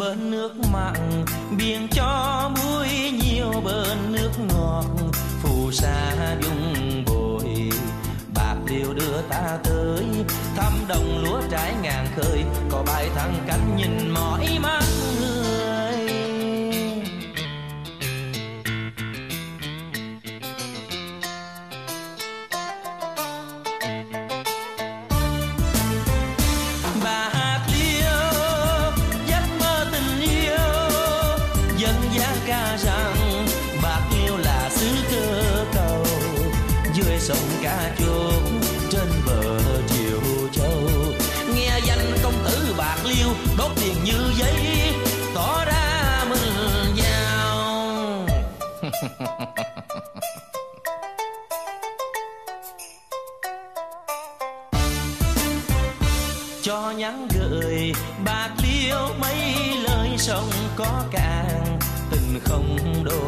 bên nước mặn, biển cho muối nhiều bên nước ngọt. Phù sa dung bồi, Bạc Liêu đưa ta tới thăm đồng lúa trái ngàn khơi, có bài thăng cánh nhìn mỏi mắt người. Bạc Liêu giấc mơ tình yêu, dân gian ca rằng Bạc Liêu là xứ cơ cầu, dưới sông Ca Chốt trên bờ Triệu Châu. Nghe danh công tử Bạc Liêu đốt tiền như giấy, tỏ ra mừng giàu. Cho nhắn gửi Bạc Liêu mấy lời sông có cạn, tình không đôi